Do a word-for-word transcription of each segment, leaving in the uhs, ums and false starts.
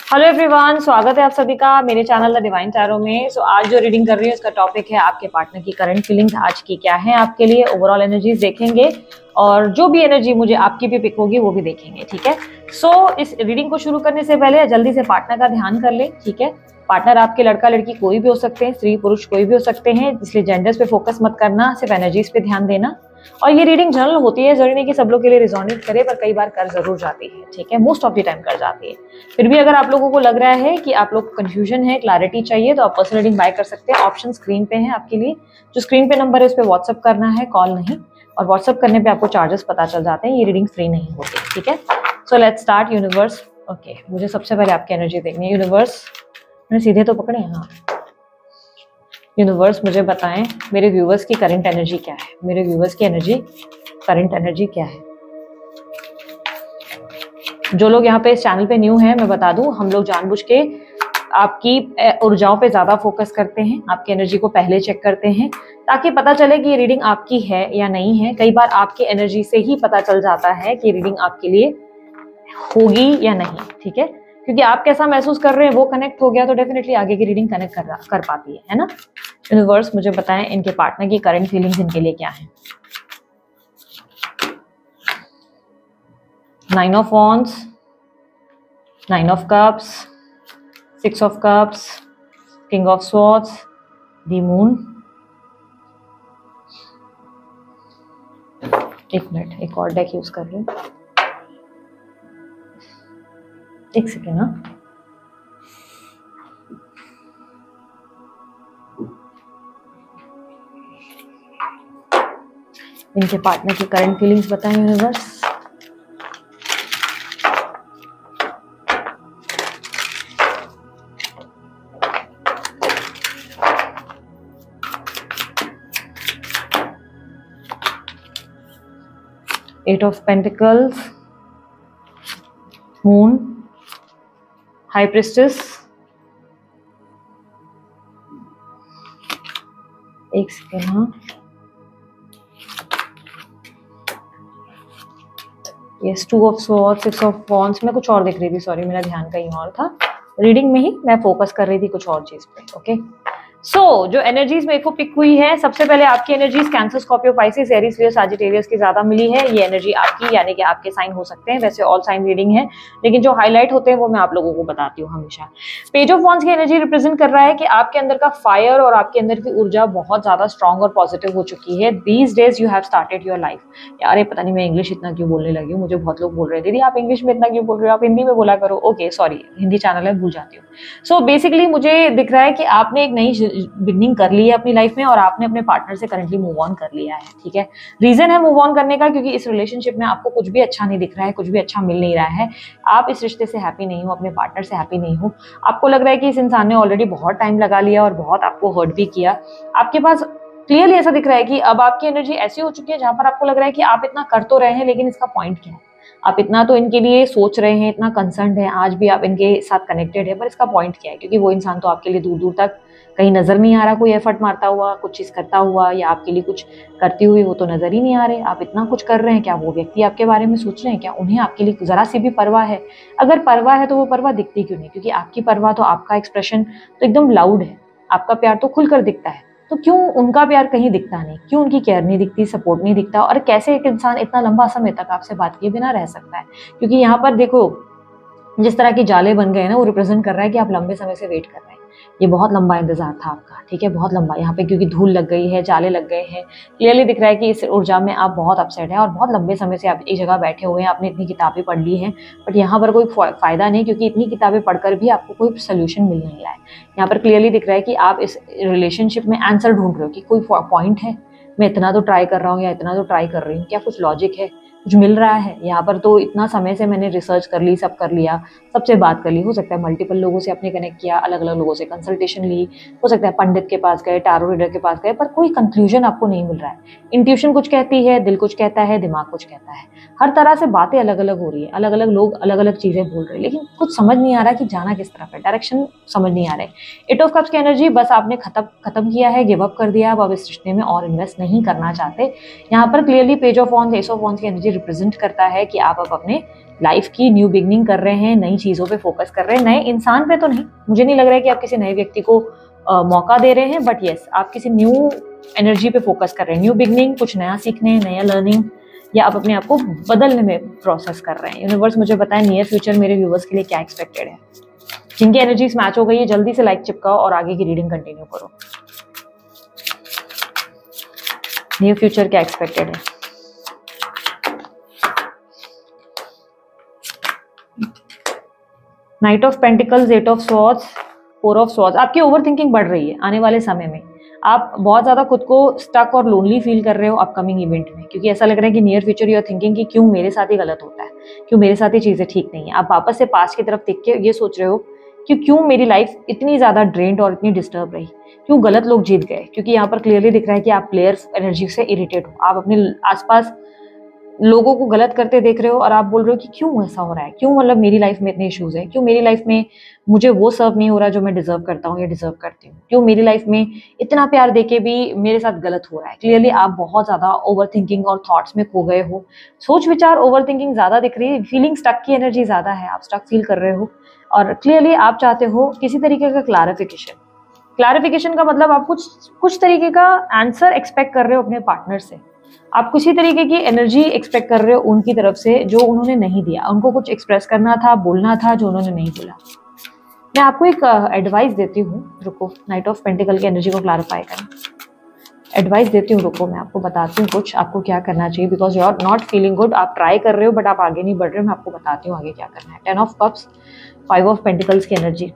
Hello everyone, स्वागत है आप सभी का मेरे चैनल द डिवाइन टैरो में। सो so, आज जो रीडिंग कर रही है उसका टॉपिक है आपके पार्टनर की करंट फीलिंग्स आज की क्या है आपके लिए। ओवरऑल एनर्जीज देखेंगे और जो भी एनर्जी मुझे आपकी भी पिक होगी वो भी देखेंगे, ठीक है। सो so, इस रीडिंग को शुरू करने से पहले जल्दी से पार्टनर का ध्यान कर ले, ठीक है। पार्टनर आपके लड़का लड़की कोई भी हो सकते हैं, स्त्री पुरुष कोई भी हो सकते हैं, इसलिए जेंडर्स पे फोकस मत करना, सिर्फ एनर्जीज पे ध्यान देना। और ये रीडिंग जनरल होती है, जरूरी नहीं कि सब लोग के लिए रिजोनेट करे, पर कई बार कर जरूर जाती है, ठीक है। मोस्ट ऑफ द टाइम कर जाती है। फिर भी अगर आप लोगों को लग रहा है कि आप लोग को कंफ्यूजन है, क्लैरिटी चाहिए, तो आप पर्सनल रीडिंग बाय कर सकते हैं। ऑप्शन स्क्रीन पे है आपके लिए, जो स्क्रीन पे नंबर है उस पर व्हाट्सअप करना है, कॉल नहीं। और व्हाट्सअप करने पे आपको चार्जेस पता चल जाते हैं, ये रीडिंग फ्री नहीं होती, ठीक है। So let's start. Universe, okay, मुझे सबसे पहले आपकी एनर्जी देखनी है। यूनिवर्स, मैंने सीधे तो पकड़े, हाँ। यूनिवर्स मुझे बताएं मेरे व्यूवर्स की करंट एनर्जी क्या है, मेरे व्यूवर्स की एनर्जी करंट एनर्जी क्या है। जो लोग यहाँ पे इस चैनल पे न्यू हैं, मैं बता दूं, हम लोग जानबूझ के आपकी ऊर्जाओं पे ज्यादा फोकस करते हैं, आपकी एनर्जी को पहले चेक करते हैं ताकि पता चले कि ये रीडिंग आपकी है या नहीं है। कई बार आपकी एनर्जी से ही पता चल जाता है कि रीडिंग आपके लिए होगी या नहीं, ठीक है। क्योंकि आप कैसा महसूस कर रहे हैं वो कनेक्ट हो गया तो डेफिनेटली आगे की रीडिंग कनेक्ट कर कर पाती है है ना। यूनिवर्स मुझे बताएं इनके पार्टनर की करंट फीलिंग्स इनके लिए क्या है। Nine of wands, nine of cups, six of cups, king of swords, the moon. एक मिनट, एक और डेक यूज कर रहे हैं, एक सेकेंड ना। इनके पार्टनर की करंट फीलिंग्स बताएं universe. Eight of pentacles, moon, high priestess. एक सेकेंड, हाँ, yes, two of swords, six of wands. मैं कुछ और देख रही थी, सॉरी, मेरा ध्यान कहीं और था। रीडिंग में ही मैं फोकस कर रही थी कुछ और चीज पे, ओके। सो so, जो एनर्जीज मेरे को पिक हुई है, सबसे पहले आपकी energies Cancer, Scorpio, Pisces, Aries, Leo, Sagittarius की ज्यादा मिली है। ये एनर्जी आपकी यानी कि आपके साइन हो सकते हैं, वैसे ऑल साइन रीडिंग है, लेकिन जो हाईलाइट होते हैं वो मैं आप लोगों को बताती हूँ हमेशा। पेज ऑफ वॉन्ड्स की एनर्जी रिप्रेजेंट कर रहा है कि आपके अंदर का फायर और आपके अंदर की ऊर्जा बहुत ज्यादा स्ट्रॉन्ग और पॉजिटिव हो चुकी है। These days you have started your life. यार ये पता नहीं मैं इंग्लिश इतना क्यों बोलने लगी हूँ, मुझे बहुत लोग बोल रहे थे दीदी आप इंग्लिश में इतना क्यों बोल रहे हो, आप हिंदी में बोला करो। ओके सॉरी, हिंदी चैनल है, भूल जाती हूँ। सो बेसिकली मुझे दिख रहा है कि आपने एक नई बिगनिंग कर ली है अपनी लाइफ में और आपने अपने पार्टनर से करंटली मूव ऑन कर लिया है, ठीक है। रीजन है मूव ऑन करने का क्योंकि इस रिलेशनशिप में आपको कुछ भी अच्छा नहीं दिख रहा है, कुछ भी अच्छा मिल नहीं रहा है। आप इस रिश्ते से हैप्पी नहीं हो, अपने पार्टनर से हैप्पी नहीं हो। आपको लग रहा है कि इस इंसान ने ऑलरेडी बहुत टाइम लगा लिया और बहुत आपको हर्ट भी किया। आपके पास क्लियरली ऐसा दिख रहा है कि अब आपकी एनर्जी ऐसी हो चुकी है जहां पर आपको लग रहा है कि आप इतना कर तो रहे हैं, लेकिन इसका पॉइंट क्या है। आप इतना तो इनके लिए सोच रहे हैं, इतना कंसर्न है, आज भी आप इनके साथ कनेक्टेड है, पर इसका पॉइंट क्या है। क्योंकि वो इंसान तो आपके लिए दूर दूर तक कहीं नजर नहीं आ रहा, कोई एफर्ट मारता हुआ, कुछ चीज करता हुआ या आपके लिए कुछ करती हुई, वो तो नजर ही नहीं आ रहे। आप इतना कुछ कर रहे हैं, क्या वो व्यक्ति आपके बारे में सोच रहे हैं, क्या उन्हें आपके लिए जरा सी भी परवाह है। अगर परवाह है तो वो परवाह दिखती क्यों नहीं, क्योंकि आपकी परवाह तो, आपका एक्सप्रेशन तो एकदम लाउड है, आपका प्यार तो खुलकर दिखता है, तो क्यों उनका प्यार कहीं दिखता नहीं, क्यों उनकी केयर नहीं दिखती, सपोर्ट नहीं दिखता। और कैसे एक इंसान इतना लंबा समय तक आपसे बात किए बिना रह सकता है। क्योंकि यहाँ पर देखो जिस तरह की जाले बन गए ना, वो रिप्रेजेंट कर रहा है कि आप लंबे समय से वेट कर रहे हैं। ये बहुत लंबा इंतजार था आपका, ठीक है, बहुत लंबा। यहाँ पे क्योंकि धूल लग गई है, जाले लग गए हैं, क्लियरली दिख रहा है कि इस ऊर्जा में आप बहुत अपसेट हैं और बहुत लंबे समय से आप एक जगह बैठे हुए हैं। आपने इतनी किताबें पढ़ ली हैं, बट यहाँ पर कोई फायदा नहीं, क्योंकि इतनी किताबें पढ़कर भी आपको कोई सोल्यूशन मिल नहीं रहा है। यहाँ पर क्लियरली दिख रहा है कि आप इस रिलेशनशिप में आंसर ढूंढ रहे हो कि कोई पॉइंट है, मैं इतना तो ट्राई कर रहा हूँ या इतना तो ट्राई कर रही हूँ, क्या कुछ लॉजिक है, कुछ मिल रहा है। यहाँ पर तो इतना समय से मैंने रिसर्च कर ली, सब कर लिया, सबसे बात कर ली, हो सकता है मल्टीपल लोगों से आपने कनेक्ट किया, अलग अलग लोगों से कंसल्टेशन ली, हो सकता है पंडित के पास गए, टारो रीडर के पास गए, पर कोई कंक्लूजन आपको नहीं मिल रहा है। इंट्यूशन कुछ कहती है, दिल कुछ कहता है, दिमाग कुछ कहता है, हर तरह से बातें अलग अलग हो रही है, अलग अलग लोग अलग अलग चीजें बोल रहे हैं, लेकिन कुछ समझ नहीं आ रहा कि जाना किस तरफ है, डायरेक्शन समझ नहीं आ रहा है। एट ऑफ कप्स की एनर्जी, बस आपने खत्म खत्म किया है, गिव अप कर दिया, अब इस रिश्ते में और इन्वेस्ट नहीं करना चाहते। यहाँ पर clearly page of wands, ace of wands की एनर्जी एनर्जी रिप्रेजेंट करता है कि आप अब अपने लाइफ की न्यू बिगनिंग कर रहे हैं, नई चीज़ों पे फोकस कर रहे हैं, नए इंसान पे तो नहीं, मुझे नहीं लग रहा है कि आप किसी नए व्यक्ति को uh, मौका दे रहे हैं, बट येस आप किसी न्यू एनर्जी पे फोकस कर रहे हैं, न्यू बिगनिंग, कुछ नया सीखने, नया लर्निंग, या आप अपने आप को बदलने में प्रोसेस कर रहे हैं। यूनिवर्स मुझे बताएं नियर फ्यूचर मेरे व्यूवर्स के लिए क्या एक्सपेक्टेड है। जिनकी एनर्जीज मैच हो गई है जल्दी से लाइक चिपकाओ और आगे की रीडिंग कंटिन्यू करो। नियर फ्यूचर क्या एक्सपेक्टेड है? Knight of pentacles, eight of swords, four of swords. आपकी ओवर थिंकिंग बढ़ रही है आने वाले समय में। आप बहुत ज़्यादा खुद को स्टक और लोनली फील कर रहे हो अपकमिंग इवेंट में, क्योंकि ऐसा लग रहा है कि near future you are thinking कि क्यों मेरे साथ ही गलत होता है, क्यों मेरे साथ ही चीज़ें ठीक नहीं है। आप वापस से पास्ट की तरफ देख के ये सोच रहे हो कि क्यों मेरी लाइफ इतनी ज़्यादा ड्रेन्ड और इतनी डिस्टर्ब रही, क्यों गलत लोग जीत गए। क्योंकि यहाँ पर क्लियरली दिख रहा है कि आप प्लेयर एनर्जी से इरिटेट हो, आप अपने आसपास लोगों को गलत करते देख रहे हो और आप बोल रहे हो कि क्यों ऐसा हो रहा है, क्यों मतलब मेरी लाइफ में इतने इश्यूज हैं, क्यों मेरी लाइफ में मुझे वो सर्व नहीं हो रहा जो मैं डिजर्व करता हूँ या डिजर्व करती हूँ, क्यों मेरी लाइफ में इतना प्यार देके भी मेरे साथ गलत हो रहा है। क्लियरली आप बहुत ज़्यादा ओवर थिंकिंग और थॉट्स में खो गए हो, सोच विचार ओवर थिंकिंग ज़्यादा दिख रही है, फीलिंग स्टक की एनर्जी ज़्यादा है, आप स्टक फील कर रहे हो और क्लियरली आप चाहते हो किसी तरीके का क्लैरिफिकेशन। क्लैरिफिकेशन का मतलब आप कुछ कुछ तरीके का आंसर एक्सपेक्ट कर रहे हो अपने पार्टनर से, आप किसी तरीके की एनर्जी एक्सपेक्ट कर रहे हो उनकी तरफ से जो उन्होंने नहीं दिया। उनको कुछ एक्सप्रेस करना था, बोलना था जो उन्होंने नहीं बोला। मैं आपको एक एडवाइस देती हूँ, रुको, नाइट ऑफ पेंटिकल की एनर्जी को क्लैरिफाई करें। एडवाइस देती हूँ, रुको मैं आपको बताती हूँ कुछ आपको क्या करना चाहिए, because you are not feeling good. आप ट्राई कर रहे हो बट आप आगे नहीं बढ़ रहे हो। मैं आपको बताती हूँ आगे क्या करना है। Ten of cups, five of pentacles की एनर्जी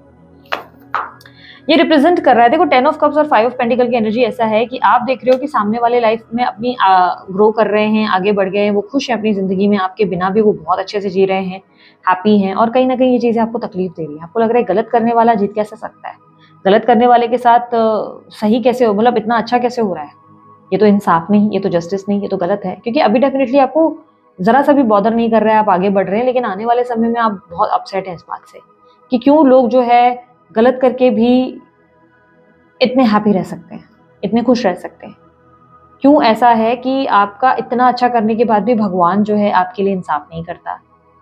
ये रिप्रेजेंट कर रहा है। देखो, टेन ऑफ कप्स और फाइव ऑफ पेंटिकल की एनर्जी ऐसा है कि आप देख रहे हो कि सामने वाले लाइफ में अपनी ग्रो कर रहे हैं, आगे बढ़ गए हैं, वो खुश हैं अपनी जिंदगी में, आपके बिना भी वो बहुत अच्छे से जी रहे हैं, हैप्पी हैं। और कहीं ना कहीं ये चीज़ें आपको तकलीफ दे रही है। आपको लग रहा है गलत करने वाला जीत कैसे सकता है, गलत करने वाले के साथ सही कैसे हो, मतलब इतना अच्छा कैसे हो रहा है, ये तो इंसाफ नहीं, ये तो जस्टिस नहीं, ये तो गलत है। क्योंकि अभी डेफिनेटली आपको जरा सा भी बॉदर नहीं कर रहा है, आप आगे बढ़ रहे हैं, लेकिन आने वाले समय में आप बहुत अपसेट हैं इस बात से कि क्यों लोग जो है गलत करके भी इतने हैप्पी रह सकते हैं, इतने खुश रह सकते हैं। क्यों ऐसा है कि आपका इतना अच्छा करने के बाद भी भगवान जो है आपके लिए इंसाफ नहीं करता।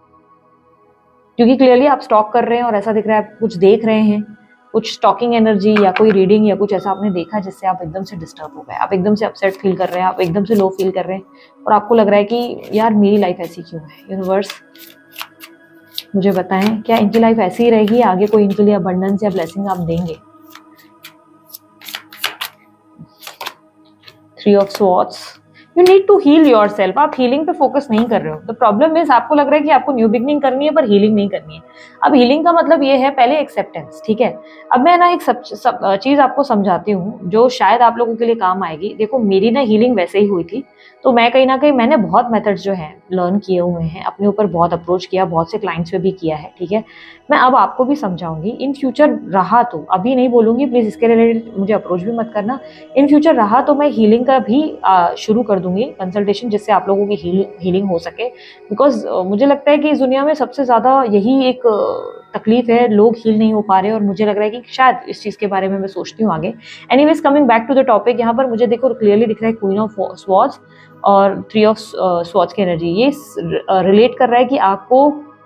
क्योंकि क्लियरली आप स्टॉक कर रहे हैं और ऐसा दिख रहा है आप कुछ देख रहे हैं, कुछ स्टॉकिंग एनर्जी या कोई रीडिंग या कुछ ऐसा आपने देखा जिससे आप एकदम से डिस्टर्ब हो गए, आप एकदम से अपसेट फील कर रहे हैं, आप एकदम से लो फील कर रहे हैं और आपको लग रहा है कि यार मेरी लाइफ ऐसी क्यों है। यूनिवर्स मुझे बताएं क्या इनकी लाइफ ऐसी ही रहेगी, आगे कोई इनके लिए अबंडेंस या ब्लेसिंग आप देंगे। Three of swords, you need to heal yourself. आप हीलिंग पे फोकस नहीं कर रहे हो। द प्रॉब्लम इज आपको लग रहा है कि आपको न्यू बिगनिंग करनी है पर हीलिंग नहीं करनी है। अब हीलिंग का मतलब ये है पहले एक्सेप्टेंस, ठीक है। अब मैं ना एक सब, सब चीज आपको समझाती हूँ जो शायद आप लोगों के लिए काम आएगी। देखो, मेरी ना हीलिंग वैसे ही हुई थी, तो मैं कहीं ना कहीं मैंने बहुत मेथड्स जो है लर्न किए हुए हैं, अपने ऊपर बहुत अप्रोच किया, बहुत से क्लाइंट्स पे भी किया है, ठीक है। मैं अब आपको भी समझाऊंगी। इन फ्यूचर रहा तो, अभी नहीं बोलूंगी प्लीज इसके रिलेटेड मुझे अप्रोच भी मत करना। इन फ्यूचर रहा तो मैं हीलिंग का भी आ, शुरू कर दूंगी कंसल्टेशन, जिससे आप लोगों की हील, हीलिंग हो सके। बिकॉज मुझे लगता है कि इस दुनिया में सबसे ज़्यादा यही एक तकलीफ है, लोग हील नहीं हो पा रहे और मुझे लग रहा है कि शायद इस चीज़ के बारे में मैं सोचती हूँ आगे। Anyways, coming back to the topic, यहाँ पर मुझे देखो क्लियरली दिख रहा है क्वीन ऑफ स्वॉर्ड्स और थ्री ऑफ स्वॉर्ड्स की एनर्जी। ये रिलेट कर रहा है कि आपको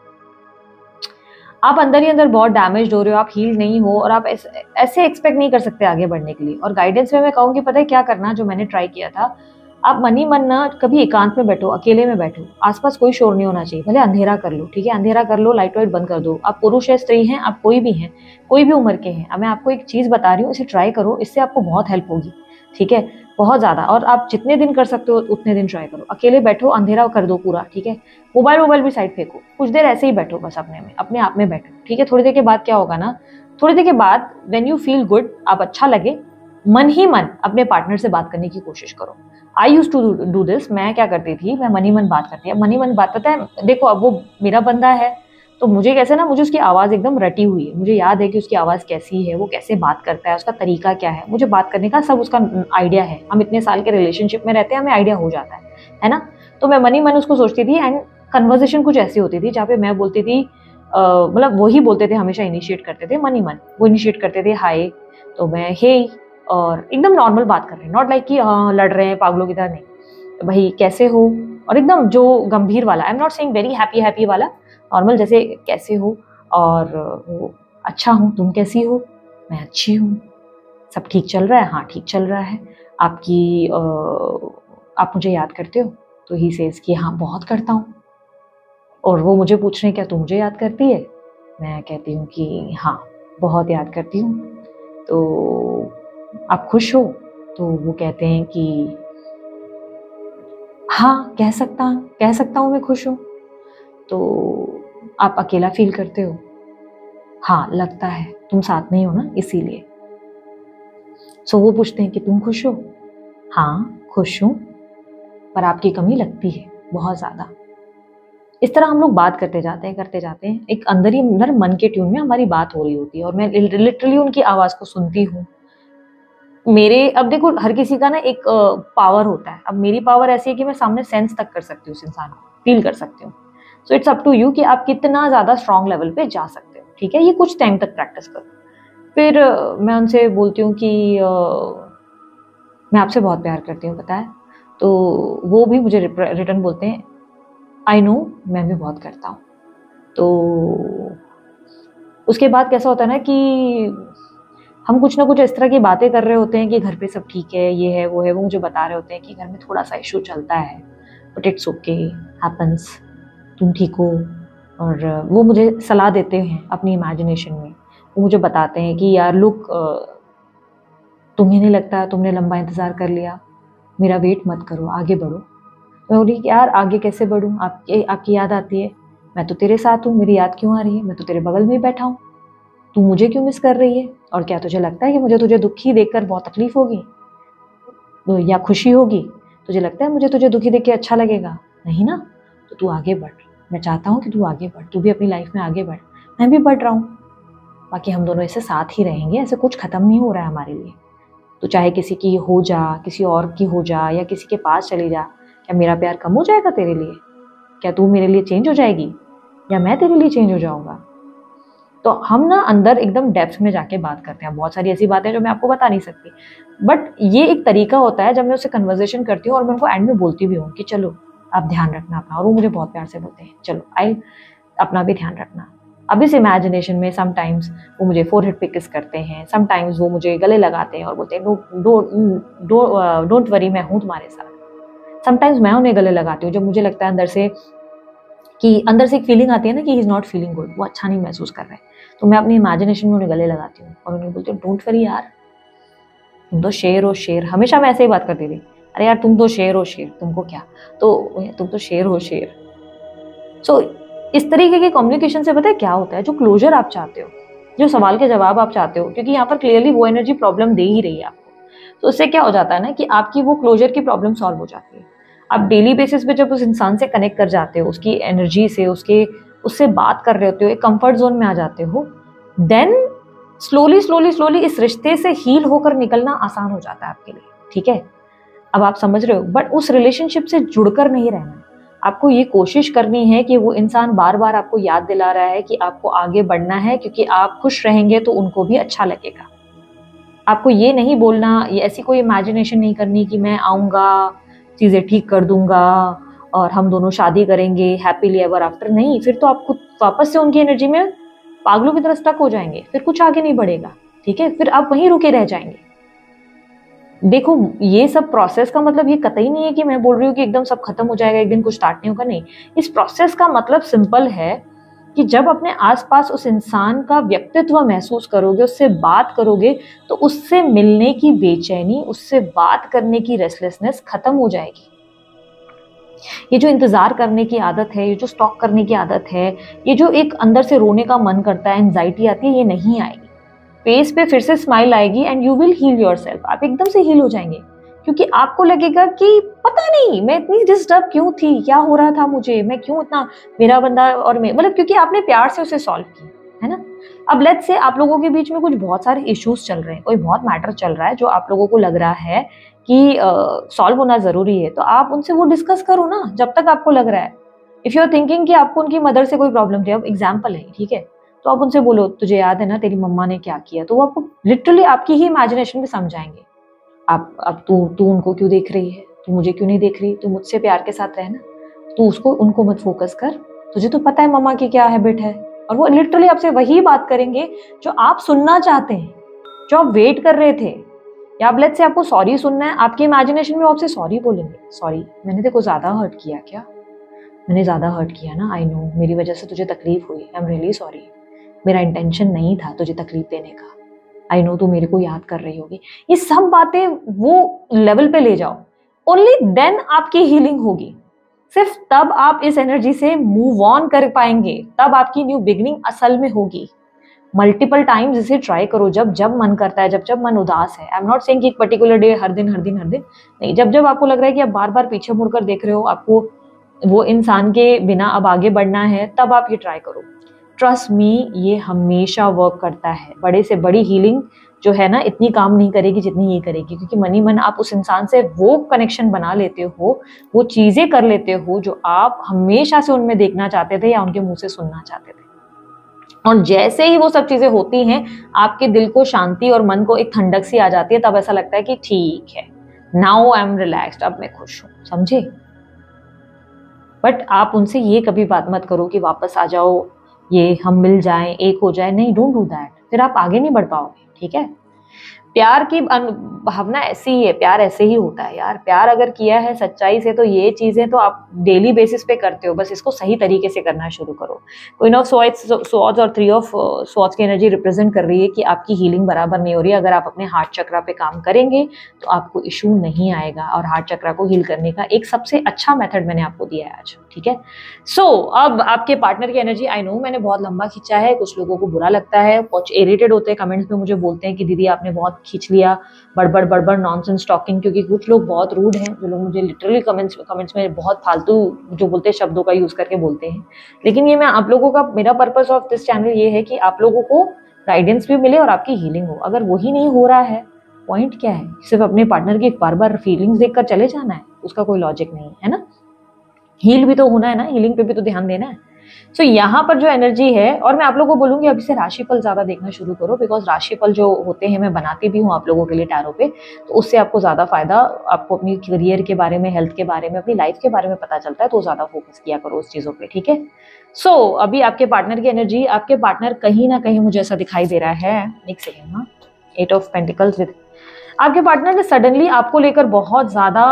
आप अंदर ही अंदर बहुत डैमेज हो रहे हो, आप हील नहीं हो और आप ऐसे, ऐसे एक्सपेक्ट नहीं कर सकते आगे बढ़ने के लिए। और गाइडेंस में मैं कहूँगी पता है क्या करना, जो मैंने ट्राई किया था, आप मन ही मन ना कभी एकांत में बैठो, अकेले में बैठो, आसपास कोई शोर नहीं होना चाहिए, भले अंधेरा कर लो, ठीक है, अंधेरा कर लो, लाइट वाइट बंद कर दो। आप पुरुष है, स्त्री हैं, आप कोई भी हैं, कोई भी उम्र के हैं। अब मैं आपको एक चीज़ बता रही हूँ, इसे ट्राई करो, इससे आपको बहुत हेल्प होगी, ठीक है, बहुत ज़्यादा। और आप जितने दिन कर सकते हो उतने दिन ट्राई करो। अकेले बैठो, अंधेरा कर दो पूरा, ठीक है, मोबाइल मोबाइल भी साइड फेंको, कुछ देर ऐसे ही बैठो, बस अपने में अपने आप में बैठो, ठीक है। थोड़ी देर के बाद क्या होगा ना, थोड़ी देर के बाद व्हेन यू फील गुड, आप अच्छा लगे, मन ही मन अपने पार्टनर से बात करने की कोशिश करो। I use to do this. मैं क्या करती थी, मैं मन ही मन बात करती है, मन ही मन बात करता है। देखो, अब वो मेरा बंदा है तो मुझे कैसे ना, मुझे उसकी आवाज़ एकदम रटी हुई है, मुझे याद है कि उसकी आवाज़ कैसी है, वो कैसे बात करता है, उसका तरीका क्या है, मुझे बात करने का सब उसका आइडिया है। हम इतने साल के रिलेशनशिप में रहते हैं, हमें आइडिया हो जाता है है ना। तो मैं मन ही मन उसको सोचती थी एंड कन्वर्सेशन कुछ ऐसी होती थी जहाँ पे मैं बोलती थी, मतलब वही बोलते थे, हमेशा इनिशिएट करते थे, मन ही मन वो इनिशिएट करते थे, हाय, तो मैं हे, और एकदम नॉर्मल बात कर रहे हैं, नॉट लाइक कि हाँ लड़ रहे हैं पागलों की तरह, नहीं, भाई कैसे हो, और एकदम जो गंभीर वाला, I am not saying very happy happy वाला, नॉर्मल जैसे कैसे हो, और वो अच्छा हूँ, तुम कैसी हो, मैं अच्छी हूँ, सब ठीक चल रहा है, हाँ ठीक चल रहा है, आपकी आ, आप मुझे याद करते हो, तो ही सेज कि हाँ बहुत करता हूँ, और वो मुझे पूछ रहे हैं क्या तू मुझे याद करती है, मैं कहती हूँ कि हाँ बहुत याद करती हूँ, तो आप खुश हो, तो वो कहते हैं कि हाँ कह सकता कह सकता हूँ मैं खुश हूँ, तो आप अकेला फील करते हो, हाँ लगता है, तुम साथ नहीं हो ना इसीलिए। सो वो पूछते हैं कि तुम खुश हो, हाँ खुश हूँ, पर आपकी कमी लगती है बहुत ज़्यादा। इस तरह हम लोग बात करते जाते हैं करते जाते हैं, एक अंदर ही अंदर मन के ट्यून में हमारी बात हो रही होती है, और मैं लिटरली उनकी आवाज़ को सुनती हूँ। मेरे अब देखो हर किसी का ना एक पावर होता है, अब मेरी पावर ऐसी है कि मैं सामने सेंस तक कर सकती हूँ उस इंसान को, फील कर सकती हूँ। So it's up to you कि आप कितना ज़्यादा स्ट्रॉन्ग लेवल पे जा सकते हो, ठीक है, ये कुछ टाइम तक प्रैक्टिस करो। फिर uh, मैं उनसे बोलती हूँ कि uh, मैं आपसे बहुत प्यार करती हूँ पता है, तो वो भी मुझे रिटर्न बोलते हैं आई नो मैं भी बहुत करता हूँ। तो उसके बाद कैसा होता है ना कि हम कुछ ना कुछ इस तरह की बातें कर रहे होते हैं कि घर पे सब ठीक है, ये है वो है, वो मुझे बता रहे होते हैं कि घर में थोड़ा सा इशू चलता है, बट इट्स ओके हैपन्स, तुम ठीक हो। और वो मुझे सलाह देते हैं अपनी इमेजिनेशन में, वो मुझे बताते हैं कि यार लुक, तुम्हें नहीं लगता तुमने लंबा इंतज़ार कर लिया, मेरा वेट मत करो, आगे बढ़ो। मैं बोली कि यार आगे कैसे बढ़ूँ, आपके आपकी याद आती है, मैं तो तेरे साथ हूँ, मेरी याद क्यों आ रही है, मैं तो तेरे बगल में ही बैठा हूँ, तू मुझे क्यों मिस कर रही है, और क्या तुझे लगता है कि मुझे तुझे दुखी देखकर बहुत तकलीफ होगी या खुशी होगी, तुझे लगता है मुझे तुझे दुखी देख के अच्छा लगेगा, नहीं ना, तो तू आगे बढ़, मैं चाहता हूँ कि तू आगे बढ़, तू भी अपनी लाइफ में आगे बढ़, मैं भी बढ़ रहा हूँ, बाकी हम दोनों ऐसे साथ ही रहेंगे, ऐसे कुछ खत्म नहीं हो रहा है हमारे लिए। तो चाहे किसी की हो जा, किसी और की हो जा, या किसी के पास चली जा, क्या मेरा प्यार कम हो जाएगा तेरे लिए, क्या तू मेरे लिए चेंज हो जाएगी, या मैं तेरे लिए चेंज हो जाऊंगा। तो हम ना अंदर एकदम डेप्थ में जाके बात करते हैं, बहुत सारी ऐसी बातें जो मैं आपको बता नहीं सकती, बट ये एक तरीका होता है जब मैं उससे कन्वर्सेशन करती हूँ, और मैं उनको एंड में बोलती भी हूँ कि चलो आप ध्यान रखना अपना, और वो मुझे बहुत प्यार से बोलते हैं चलो आई अपना भी ध्यान रखना। अब इस इमेजिनेशन में समटाइम्स वो मुझे फोरहेड पे किस करते हैं, समटाइम्स वो मुझे गले लगाते हैं और बोलते हैं डोंट वरी मैं हूँ तुम्हारे साथ। समटाइम्स मैं उन्हें गले लगाती हूँ जब मुझे लगता है अंदर से कि अंदर से एक फीलिंग आती है ना कि he is not feeling good, वो अच्छा नहीं महसूस कर रहे हैं, तो मैं अपनी इमेजिनेशन में उन्हें गले लगाती हूँ और उन्हें बोलती हूँ डोंट वरी यार, तुम तो शेर हो शेर। हमेशा मैं ऐसे ही बात करती थी, अरे यार तुम तो शेर हो शेर, तुमको क्या, तो तुम तो शेर हो शेर। सो so, इस तरीके के कम्युनिकेशन से पता है क्या होता है, जो क्लोजर आप चाहते हो, जो सवाल के जवाब आप चाहते हो, क्योंकि यहाँ पर क्लियरली वो एनर्जी प्रॉब्लम दे ही रही है आपको, तो उससे क्या हो जाता है ना कि आपकी वो क्लोजर की प्रॉब्लम सॉल्व हो जाती है। आप डेली बेसिस पे जब उस इंसान से कनेक्ट कर जाते हो, उसकी एनर्जी से, उसके उससे बात कर रहे होते हो, एक कंफर्ट जोन में आ जाते हो, देन स्लोली स्लोली स्लोली इस रिश्ते से हील होकर निकलना आसान हो जाता है आपके लिए, ठीक है। अब आप समझ रहे हो, बट उस रिलेशनशिप से जुड़कर नहीं रहना, आपको ये कोशिश करनी है कि वो इंसान बार बार आपको याद दिला रहा है कि आपको आगे बढ़ना है, क्योंकि आप खुश रहेंगे तो उनको भी अच्छा लगेगा। आपको ये नहीं बोलना, ये ऐसी कोई इमेजिनेशन नहीं करनी कि मैं आऊँगा, चीज़ें ठीक कर दूंगा और हम दोनों शादी करेंगे हैप्पीली एवर आफ्टर, नहीं, फिर तो आपको वापस से उनकी एनर्जी में पागलों की तरह स्टक हो जाएंगे, फिर कुछ आगे नहीं बढ़ेगा, ठीक है, फिर आप वहीं रुके रह जाएंगे। देखो ये सब प्रोसेस का मतलब ये कतई नहीं है कि मैं बोल रही हूँ कि एकदम सब खत्म हो जाएगा एक दिन, कुछ स्टार्ट नहीं होगा, नहीं। इस प्रोसेस का मतलब सिंपल है कि जब अपने आसपास उस इंसान का व्यक्तित्व महसूस करोगे, उससे बात करोगे, तो उससे मिलने की बेचैनी, उससे बात करने की रेस्टलेसनेस खत्म हो जाएगी। ये जो इंतजार करने की आदत है, ये जो स्टॉक करने की आदत है, ये जो एक अंदर से रोने का मन करता है, एंजाइटी आती है, ये नहीं आएगी। फेस पे फिर से स्माइल आएगी and you will heal yourself. आप एकदम से हील हो जाएंगे, क्योंकि आपको लगेगा कि पता नहीं मैं इतनी डिस्टर्ब क्यों थी, क्या हो रहा था मुझे, मैं क्यों इतना, मेरा बंदा और मैं, मतलब क्योंकि आपने प्यार से उसे सॉल्व किया है ना। अब लेट्स से आप लोगों के बीच में कुछ बहुत सारे इश्यूज चल रहे हैं, कोई बहुत मैटर चल रहा है जो आप लोगों को लग रहा है कि सॉल्व uh, होना जरूरी है, तो आप उनसे वो डिस्कस करो ना जब तक आपको लग रहा है। इफ यू आर थिंकिंग कि आपको उनकी मदर से कोई प्रॉब्लम थी, अब एग्जाम्पल है, ठीक है, तो आप उनसे बोलो तुझे याद है ना तेरी मम्मा ने क्या किया, तो वो आपको लिटरली आपकी ही इमेजिनेशन में समझाएंगे। आप अब तू तू उनको क्यों देख रही है, तू मुझे क्यों नहीं देख रही, तू मुझसे प्यार के साथ रहना, तू उसको उनको मत फोकस कर, तुझे तो पता है मम्मा की क्या हैबिट है। और वो लिटरली आपसे वही बात करेंगे जो आप सुनना चाहते हैं, जो आप वेट कर रहे थे। या आप लेट्स से आपको सॉरी सुनना है, आपके इमेजिनेशन में आपसे सॉरी बोलेंगे, सॉरी मैंने तेरे को ज्यादा हर्ट किया क्या, मैंने ज्यादा हर्ट किया ना, आई नो मेरी वजह से तुझे तकलीफ हुई, आई एम रियली सॉरी, मेरा इंटेंशन नहीं था तुझे तकलीफ देने का, आई नो तू मेरे को याद कर रही होगी। ये सब बातें वो लेवल पे ले जाओ, ओनली देन आपकी हीलिंग होगी। सिर्फ तब आप इस एनर्जी से मूव ऑन कर पाएंगे, तब आपकी न्यू बिगनिंग असल में होगी। मल्टीपल टाइम्स इसे ट्राई करो, जब जब मन करता है, जब जब मन उदास है। आई एम नॉट सेइंग कि एक पर्टिकुलर डे हर दिन हर दिन हर दिन नहीं, जब जब आपको लग रहा है कि आप बार बार पीछे मुड़कर देख रहे हो, आपको वो इंसान के बिना अब आगे बढ़ना है, तब आप ये ट्राई करो। ट्रस्ट मी, ये हमेशा वर्क करता है। बड़े से बड़ी हीलिंग जो है ना, इतनी काम नहीं करेगी जितनी ये करेगी, क्योंकि मनी मन आप उस इंसान से वो कनेक्शन बना लेते हो, वो चीजें कर लेते हो जो आप हमेशा से उनमें देखना चाहते थे या उनके मुंह से सुनना चाहते थे। और जैसे ही वो सब चीजें होती हैं, आपके दिल को शांति और मन को एक ठंडक सी आ जाती है, तब ऐसा लगता है कि ठीक है, नाउ आई एम रिलैक्स्ड, अब मैं खुश हूं, समझे। बट आप उनसे ये कभी बात मत करो कि वापस आ जाओ, ये हम मिल जाएं, एक हो जाए, नहीं, डोंट डू दैट, फिर आप आगे नहीं बढ़ पाओगे, ठीक है। प्यार की भावना ऐसी ही है, प्यार ऐसे ही होता है यार। प्यार अगर किया है सच्चाई से, तो ये चीजें तो आप डेली बेसिस पे करते हो, बस इसको सही तरीके से करना शुरू करो। क्वीन ऑफ स्वॉर्ड्स और थ्री ऑफ स्वॉर्ड्स की एनर्जी रिप्रेजेंट कर रही है कि आपकी हीलिंग बराबर नहीं हो रही है। अगर आप अपने हार्ट चक्रा पे काम करेंगे तो आपको इशू नहीं आएगा, और हार्ट चक्रा को हील करने का एक सबसे अच्छा मेथड मैंने आपको दिया है आज, ठीक है। सो so, अब आपके पार्टनर की एनर्जी, आई नो मैंने बहुत लंबा खींचा है, कुछ लोगों को बुरा लगता है, कुछ इरिटेट होते हैं, कमेंट्स में मुझे बोलते हैं कि दीदी आपने बहुत खींच लिया, बड़बड़ बड़बड़ नॉनसेंस टॉकिंग, क्योंकि कुछ लोग बहुत रूड हैं, जो लोग मुझे लिटरली कमेंट्स कमेंट्स में बहुत फालतू जो बोलते हैं शब्दों का यूज करके बोलते हैं। लेकिन ये मैं आप लोगों का, मेरा पर्पस ऑफ दिस चैनल ये है कि आप लोगों को गाइडेंस भी मिले और आपकी हीलिंग हो। अगर वही नहीं हो रहा है, पॉइंट क्या है, सिर्फ अपने पार्टनर की बार बार फीलिंग्स देखकर चले जाना है, उसका कोई लॉजिक नहीं है ना। हील भी तो होना है ना, हीलिंग पे भी तो ध्यान देना है। सो so, यहाँ पर जो एनर्जी है, और मैं आप लोगों को बोलूंगी अभी से राशिफल ज्यादा देखना शुरू करो, बिकॉज राशिफल जो होते हैं मैं बनाती भी हूँ आप लोगों के लिए टैरो पे, तो उससे आपको ज्यादा फायदा, आपको अपनी करियर के बारे में, हेल्थ के बारे में, अपनी लाइफ के बारे में पता चलता है, तो ज्यादा फोकस किया करो उस चीजों पे, ठीक है। सो so, अभी आपके पार्टनर की एनर्जी, आपके पार्टनर कहीं ना कहीं मुझे ऐसा दिखाई दे रहा है, एक सेकेंड, हाँ, एट ऑफ पेंटिकल्स विद आपके पार्टनर सडनली आपको लेकर बहुत ज्यादा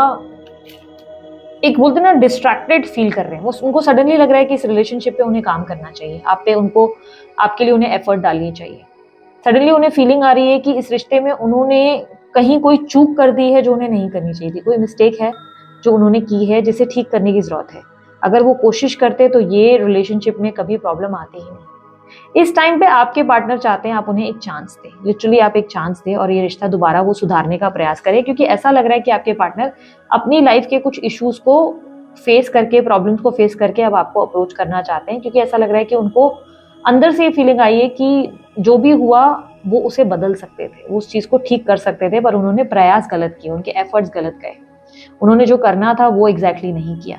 एक बोलते ना डिस्ट्रैक्टेड फील कर रहे हैं। वो उनको सडनली लग रहा है कि इस रिलेशनशिप पे उन्हें काम करना चाहिए, आप पे उनको, आपके लिए उन्हें एफर्ट डालनी चाहिए। सडनली उन्हें फीलिंग आ रही है कि इस रिश्ते में उन्होंने कहीं कोई चूक कर दी है जो उन्हें नहीं करनी चाहिए थी, कोई मिस्टेक है जो उन्होंने की है जिसे ठीक करने की जरूरत है। अगर वो कोशिश करते तो ये रिलेशनशिप में कभी प्रॉब्लम आती ही नहीं। इस टाइम पे आपके पार्टनर चाहते हैं आप उन्हें एक चांस दें, लिटरली आप एक चांस दें और ये रिश्ता दोबारा वो सुधारने का प्रयास करें, क्योंकि ऐसा लग रहा है कि आपके पार्टनर अपनी लाइफ के कुछ इश्यूज को फेस करके, प्रॉब्लम्स को फेस करके अब आपको अप्रोच करना चाहते हैं, क्योंकि ऐसा लग रहा है कि उनको अंदर से ये फीलिंग आई है कि जो भी हुआ वो उसे बदल सकते थे, वो उस चीज को ठीक कर सकते थे, पर उन्होंने प्रयास गलत किए, उनके एफर्ट्स गलत गए, उन्होंने जो करना था वो एग्जैक्टली नहीं किया,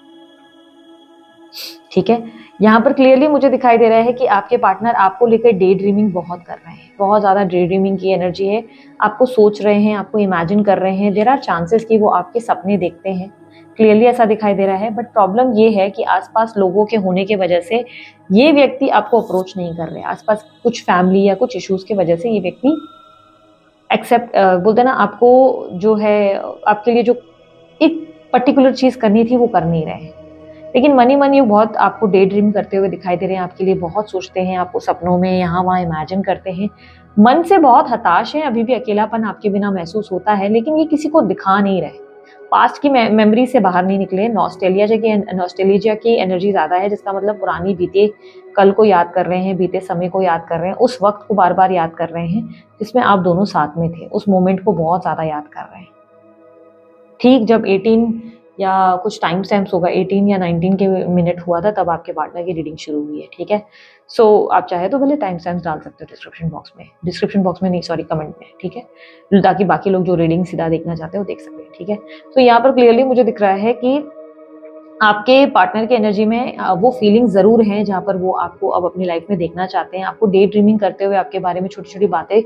ठीक है। यहाँ पर क्लियरली मुझे दिखाई दे रहा है कि आपके पार्टनर आपको लेकर डे ड्रीमिंग बहुत कर रहे हैं, बहुत ज्यादा डे ड्रीमिंग की एनर्जी है, आपको सोच रहे हैं, आपको इमेजिन कर रहे हैं, देयर आर चांसेस कि वो आपके सपने देखते हैं, क्लियरली ऐसा दिखाई दे रहा है। बट प्रॉब्लम ये है कि आसपास लोगों के होने की वजह से ये व्यक्ति आपको अप्रोच नहीं कर रहे, आसपास कुछ फैमिली या कुछ इश्यूज की वजह से ये व्यक्ति एक्सेप्ट बोलते ना, आपको जो है आपके लिए जो एक पर्टिकुलर चीज करनी थी वो कर नहीं रहे हैं। लेकिन मनी मन ये बहुत आपको डे ड्रीम करते हुए दिखाई दे रहे हैं, आपके लिए बहुत सोचते हैं, आपको सपनों में यहाँ वहाँ इमेजिन करते हैं, मन से बहुत हताश हैं, अभी भी अकेलापन आपके बिना महसूस होता है, लेकिन ये किसी को दिखा नहीं रहे, पास्ट की मेमोरी से बाहर नहीं निकले, नॉस्टैल्जिया की नॉस्टैल्जिया की एनर्जी ज्यादा है, जिसका मतलब पुरानी बीते कल को याद कर रहे हैं, बीते समय को याद कर रहे हैं, उस वक्त को बार बार याद कर रहे हैं जिसमें आप दोनों साथ में थे, उस मोमेंट को बहुत ज्यादा याद कर रहे हैं। ठीक जब अठारह या कुछ टाइम स्टैम्प्स होगा, अठारह या उन्नीस के मिनट हुआ था, तब आपके पार्टनर की रीडिंग शुरू हुई है, ठीक है। सो so, आप चाहे तो भले टाइम स्टैम्प्स डाल सकते हो डिस्क्रिप्शन बॉक्स में, डिस्क्रिप्शन बॉक्स में नहीं सॉरी कमेंट में, ठीक है, ताकि बाकी लोग जो रीडिंग सीधा देखना चाहते हैं वो देख सकते हैं, ठीक है। तो यहाँ पर क्लियरली मुझे दिख रहा है कि आपके पार्टनर की एनर्जी में वो फीलिंग जरूर हैं जहाँ पर वो आपको अब अपनी लाइफ में देखना चाहते हैं, आपको डे ड्रीमिंग करते हुए आपके बारे में छोटी छोटी बातें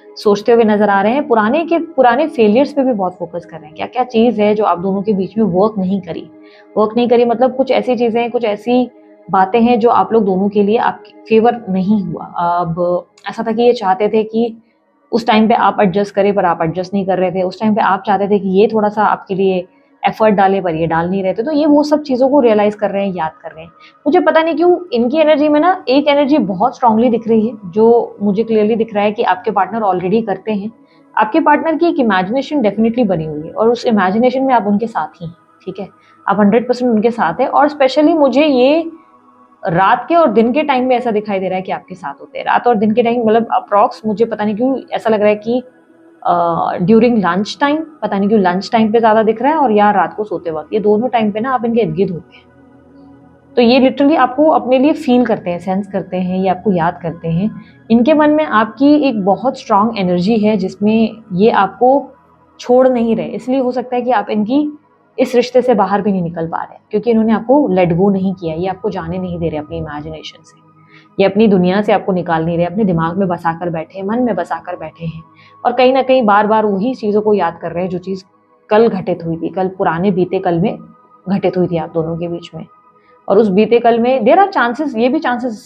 सोचते हुए नजर आ रहे हैं। पुराने के पुराने फेलियर्स पे भी बहुत फोकस कर रहे हैं। क्या क्या चीज है जो आप दोनों के बीच में वर्क नहीं करी वर्क नहीं करी मतलब कुछ ऐसी चीजें, कुछ ऐसी बातें हैं जो आप लोग दोनों के लिए आपके फेवर नहीं हुआ। अब ऐसा था कि ये चाहते थे कि उस टाइम पे आप एडजस्ट करें, पर आप एडजस्ट नहीं कर रहे थे। उस टाइम पे आप चाहते थे कि ये थोड़ा सा आपके लिए एफर्ट डाले, पर ये डाल नहीं रहे थे। तो ये वो सब चीज़ों को रियलाइज कर रहे हैं, याद कर रहे हैं। मुझे पता नहीं क्यों इनकी एनर्जी में ना एक एनर्जी बहुत स्ट्रांगली दिख रही है, जो मुझे क्लियरली दिख रहा है कि आपके पार्टनर ऑलरेडी करते हैं। आपके पार्टनर की एक इमेजिनेशन डेफिनेटली बनी हुई है, और उस इमेजिनेशन में आप उनके साथ ही हैं, ठीक है। आप हंड्रेड परसेंट उनके साथ है। और स्पेशली मुझे ये रात के और दिन के टाइम में ऐसा दिखाई दे रहा है कि आपके साथ होते हैं। रात और दिन के टाइम मतलब अप्रॉक्स मुझे पता नहीं क्यों ऐसा लग रहा है कि ड्यूरिंग लंच टाइम, पता नहीं क्यों लंच टाइम पे ज्यादा दिख रहा है, और या रात को सोते वक्त, ये दोनों टाइम पे ना आप इनके इर्द गिर्द होते हैं। तो ये लिटरली आपको अपने लिए फील करते हैं, सेंस करते हैं, ये आपको याद करते हैं। इनके मन में आपकी एक बहुत स्ट्रांग एनर्जी है जिसमें ये आपको छोड़ नहीं रहे। इसलिए हो सकता है कि आप इनकी इस रिश्ते से बाहर भी नहीं निकल पा रहे, क्योंकि इन्होंने आपको लेट गो नहीं किया। ये आपको जाने नहीं दे रहे अपनी इमेजिनेशन से, ये अपनी दुनिया से आपको निकाल नहीं रहे, अपने दिमाग में बसा कर बैठे हैं, मन में बसा कर बैठे हैं, और कहीं ना कहीं बार बार वही चीज़ों को याद कर रहे हैं जो चीज़ कल घटित हुई थी, कल पुराने बीते कल में घटित हुई थी आप दोनों के बीच में। और उस बीते कल में देर आर चांसेस, ये भी चांसेस,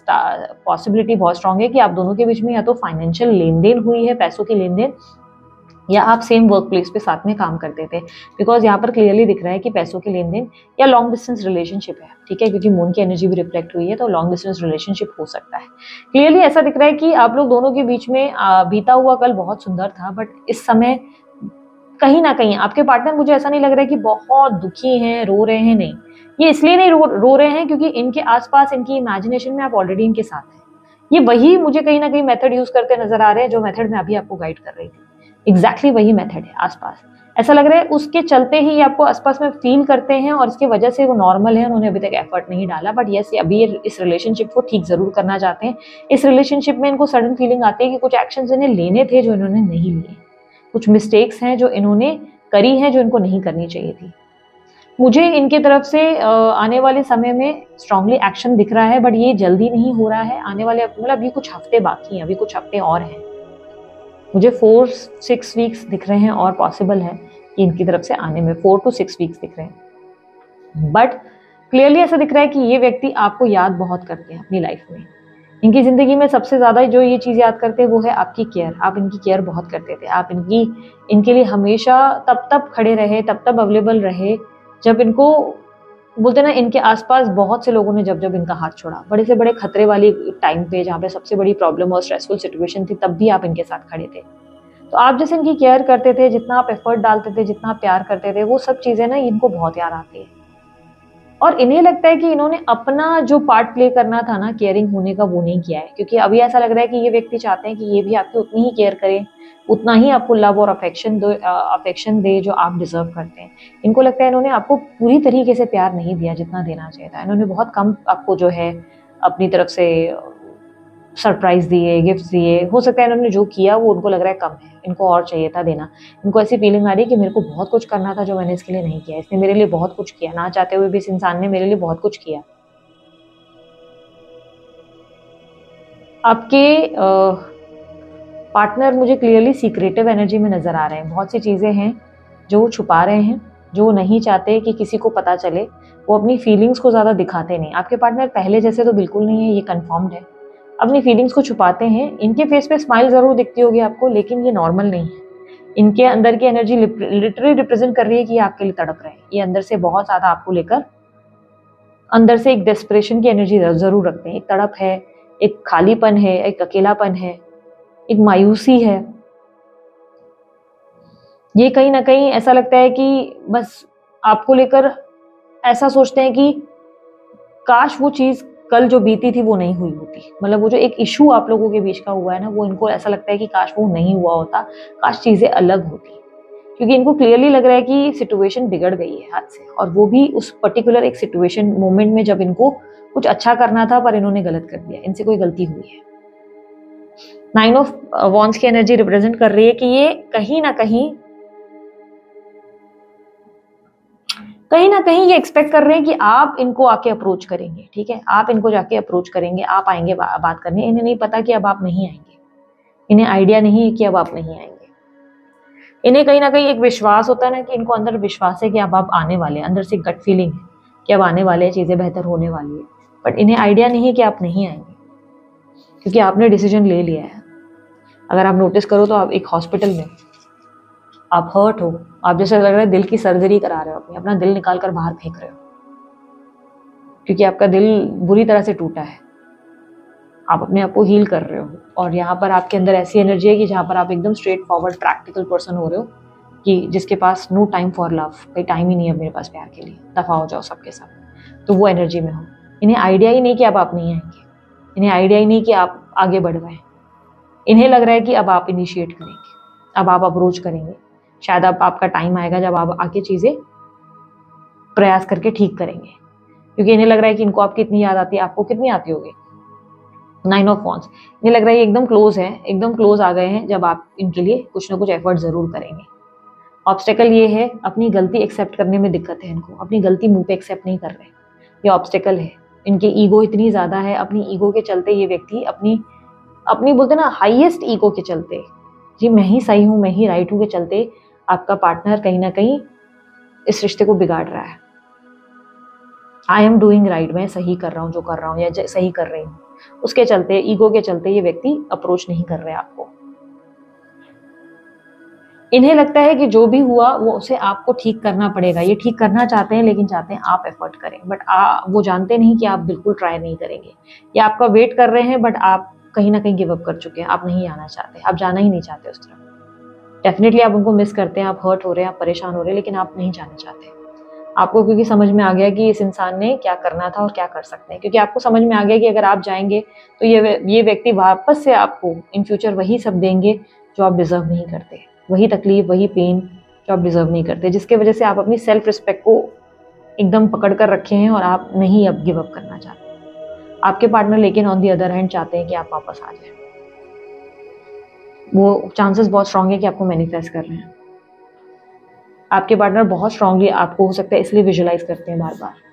पॉसिबिलिटी बहुत स्ट्रांग है कि आप दोनों के बीच में या तो फाइनेंशियल लेन देन हुई है, पैसों की लेन देन, या आप सेम वर्क प्लेस पे साथ में काम करते थे। बिकॉज यहाँ पर क्लियरली दिख रहा है कि पैसों के लेन देन या लॉन्ग डिस्टेंस रिलेशनशिप है, ठीक है, क्योंकि मून की एनर्जी भी रिफ्लेक्ट हुई है, तो लॉन्ग डिस्टेंस रिलेशनशिप हो सकता है। क्लियरली ऐसा दिख रहा है कि आप लोग दोनों के बीच में बीता हुआ कल बहुत सुंदर था, बट इस समय कहीं ना कहीं आपके पार्टनर, मुझे ऐसा नहीं लग रहा है कि बहुत दुखी हैं, रो रहे हैं, नहीं, ये इसलिए नहीं रो, रो रहे हैं क्योंकि इनके आसपास, इनकी इमेजिनेशन में आप ऑलरेडी इनके साथ हैं। ये वही मुझे कहीं ना कहीं मेथड यूज करते नजर आ रहे हैं जो मेथड मैं अभी आपको गाइड कर रही थी। एग्जैक्टली exactly वही मेथड है आसपास। ऐसा लग रहा है उसके चलते ही आपको आसपास में फील करते हैं, और इसकी वजह से वो नॉर्मल है, उन्होंने अभी तक एफर्ट नहीं डाला, बट यस अभी इस रिलेशनशिप को ठीक जरूर करना चाहते हैं। इस रिलेशनशिप में इनको सडन फीलिंग आती है कि कुछ एक्शंस इन्हें लेने थे जो इन्होंने नहीं लिए, कुछ मिस्टेक्स हैं जो इन्होंने करी हैं जो इनको नहीं करनी चाहिए थी। मुझे इनके तरफ से आने वाले समय में स्ट्रांगली एक्शन दिख रहा है, बट ये जल्दी नहीं हो रहा है। आने वाले मतलब अभी कुछ हफ्ते बाकी हैं, अभी कुछ हफ्ते और हैं, मुझे फोर सिक्स वीक्स दिख रहे हैं, और पॉसिबल है कि इनकी तरफ से आने में फोर टू सिक्स वीक्स दिख रहे हैं। बट क्लियरली ऐसा दिख रहा है कि ये व्यक्ति आपको याद बहुत करते हैं अपनी लाइफ में। इनकी जिंदगी में सबसे ज्यादा जो ये चीज याद करते हैं वो है आपकी केयर। आप इनकी केयर बहुत करते थे, आप इनकी इनके लिए हमेशा तब तब खड़े रहे, तब तब अवेलेबल रहे जब इनको बोलते ना, इनके आसपास बहुत से लोगों ने जब जब इनका हाथ छोड़ा, बड़े से बड़े खतरे वाली टाइम पे, जहाँ पे सबसे बड़ी प्रॉब्लम और स्ट्रेसफुल सिचुएशन थी, तब भी आप इनके साथ खड़े थे। तो आप जैसे इनकी केयर करते थे, जितना आप एफर्ट डालते थे, जितना आप प्यार करते थे, वो सब चीजें ना इनको बहुत याद आती है। और इन्हें लगता है कि इन्होंने अपना जो पार्ट प्ले करना था ना केयरिंग होने का, वो नहीं किया है, क्योंकि अभी ऐसा लग रहा है कि ये व्यक्ति चाहते हैं कि ये भी आपकी उतनी ही केयर करें, उतना ही आपको लव और अफेक्शन दो अफेक्शन दे जो आप डिजर्व करते हैं। इनको लगता है इन्होंने आपको पूरी तरीके से प्यार नहीं दिया जितना देना चाहिए था। इन्होंने बहुत कम आपको जो है अपनी तरफ से सरप्राइज दिए, गिफ्ट दिए। हो सकता है इन्होंने जो किया वो उनको लग रहा है कम है, इनको और चाहिए था देना। इनको ऐसी फीलिंग आ रही है कि मेरे को बहुत कुछ करना था जो मैंने इसके लिए नहीं किया। इसने मेरे लिए बहुत कुछ किया, ना चाहते हुए भी इस इंसान ने मेरे लिए बहुत कुछ किया। आपके पार्टनर मुझे क्लियरली सीक्रेटिव एनर्जी में नजर आ रहे हैं। बहुत सी चीजें हैं जो वो छुपा रहे हैं, जो वो नहीं चाहते कि किसी को पता चले। वो अपनी फीलिंग्स को ज्यादा दिखाते नहीं। आपके पार्टनर पहले जैसे तो बिल्कुल नहीं है, ये कंफर्म्ड है। अपनी फीलिंग्स को छुपाते हैं। इनके फेस पे स्माइल जरूर दिखती होगी आपको, लेकिन ये नॉर्मल नहीं है। इनके अंदर की एनर्जी लिटरली रिप्रेजेंट कर रही है कि ये आपके लिए तड़प रहे हैं। ये अंदर से बहुत ज्यादा आपको लेकर, अंदर से एक डेस्परेशन की एनर्जी जरूर रखते हैं। एक तड़प है, एक खालीपन है, एक अकेलापन है, एक मायूसी है। ये कहीं ना कहीं ऐसा लगता है कि बस आपको लेकर ऐसा सोचते हैं कि काश वो चीज कल जो बीती थी वो नहीं हुई होती। मतलब वो जो एक इशू आप लोगों के बीच का हुआ है ना, वो इनको ऐसा लगता है कि काश वो नहीं हुआ होता, काश चीजें अलग होती। क्योंकि इनको क्लियरली लग रहा है कि सिचुएशन बिगड़ गई है हाथ से, और वो भी उस पर्टिकुलर एक सिचुएशन मोमेंट में जब इनको कुछ अच्छा करना था पर इन्होंने गलत कर दिया, इनसे कोई गलती हुई है। नाइन ऑफ वॉन्ड्स की एनर्जी रिप्रेजेंट कर रही है कि ये कहीं ना कहीं कहीं ना कहीं ये एक्सपेक्ट कर रहे हैं कि आप इनको आके अप्रोच करेंगे। ठीक है, आप इनको जाके अप्रोच करेंगे, आप आएंगे बा, बात करने। इन्हें नहीं पता कि अब आप नहीं आएंगे। इन्हें आइडिया नहीं है कि अब आप नहीं आएंगे। इन्हें कहीं ना कहीं एक विश्वास होता है ना कि इनको अंदर विश्वास है कि अब आप आने वाले हैं, अंदर से गट फीलिंग है कि अब आने वाले हैं, चीज़ें बेहतर होने वाली है, बट इन्हें आइडिया नहीं है कि आप नहीं आएंगे, क्योंकि आपने डिसीजन ले लिया है। अगर आप नोटिस करो तो आप एक हॉस्पिटल में आप हर्ट हो, आप जैसे लग रहा है दिल की सर्जरी करा रहे हो, अपनी अपना दिल निकाल कर बाहर फेंक रहे हो, क्योंकि आपका दिल बुरी तरह से टूटा है, आप अपने आप को हील कर रहे हो। और यहाँ पर आपके अंदर ऐसी एनर्जी है कि जहाँ पर आप एकदम स्ट्रेट फॉरवर्ड प्रैक्टिकल पर्सन हो रहे हो, कि जिसके पास नो टाइम फॉर लव, कोई टाइम ही नहीं है मेरे पास प्यार के लिए, दफा हो जाओ सबके सब, तो वो एनर्जी में हो। इन्हें आइडिया ही नहीं कि अब आप नहीं आएंगे, इन्हें आइडिया ही नहीं कि आप आगे बढ़ गए। इन्हें लग रहा है कि अब आप इनिशिएट करेंगे, अब आप अप्रोच करेंगे, शायद अब आपका टाइम आएगा जब आप आके चीज़ें प्रयास करके ठीक करेंगे, क्योंकि इन्हें लग रहा है कि इनको आपकी इतनी याद आती है। आपको कितनी आती होगी? Nine of wands. इन्हें लग रहा है ये एकदम क्लोज है, एकदम क्लोज आ गए हैं, जब आप इनके लिए कुछ ना कुछ एफर्ट जरूर करेंगे। ऑब्स्टेकल ये है, अपनी गलती एक्सेप्ट करने में दिक्कत है इनको, अपनी गलती मुंह पे एक्सेप्ट नहीं कर रहे, ये ऑब्स्टेकल है। इनकी ईगो इतनी ज़्यादा है, अपनी ईगो के चलते ये व्यक्ति अपनी अपनी बोलते ना हाईएस्ट ईगो के चलते, जी मैं ही सही हूँ, मैं ही राइट हूँ के चलते आपका पार्टनर कहीं ना कहीं इस रिश्ते को बिगाड़ रहा है। आई एम डूइंग राइट, मैं सही कर रहा हूँ जो कर रहा हूँ या सही कर रही हूँ, उसके चलते, ईगो के चलते ये व्यक्ति अप्रोच नहीं कर रहे आपको। इन्हें लगता है कि जो भी हुआ वो उसे आपको ठीक करना पड़ेगा, ये ठीक करना चाहते हैं, लेकिन चाहते हैं आप एफर्ट करें, बट आ, वो जानते नहीं कि आप बिल्कुल ट्राई नहीं करेंगे, या आपका वेट कर रहे हैं, बट आप कहीं ना कहीं गिव अप कर चुके हैं, आप नहीं आना चाहते, आप जाना ही नहीं चाहते उस तरफ। डेफिनेटली आप उनको मिस करते हैं, आप हर्ट हो रहे हैं, आप परेशान हो रहे हैं, लेकिन आप नहीं जाना चाहते आपको, क्योंकि समझ में आ गया कि इस इंसान ने क्या करना था और क्या कर सकते हैं, क्योंकि आपको समझ में आ गया कि अगर आप जाएंगे तो ये ये व्यक्ति वापस से आपको इन फ्यूचर वही सब देंगे जो आप डिजर्व नहीं करते, वही तकलीफ, वही पेन जो आप डिजर्व नहीं करते, जिसके वजह से आप अपनी सेल्फ रिस्पेक्ट को एकदम पकड़ कर रखे हैं और आप नहीं अब गिव अप करना चाहते। आपके पार्टनर लेकिन ऑन दी अदर हैंड चाहते हैं कि आप वापस आ जाए, वो चांसेस बहुत स्ट्रांग है कि आपको मैनिफेस्ट कर रहे हैं। आपके पार्टनर बहुत स्ट्रांगली आपको हो सकता है इसलिए विजुअलाइज करते हैं बार बार।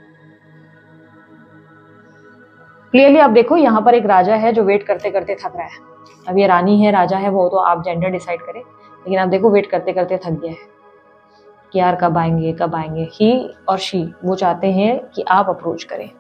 क्लियरली आप देखो, यहाँ पर एक राजा है जो वेट करते करते थक रहा है। अब ये रानी है, राजा है, वो तो आप जेंडर डिसाइड करें, लेकिन आप देखो वेट करते करते थक गया है कि यार कब आएंगे कब आएंगे। ही और शी वो चाहते हैं कि आप अप्रोच करें।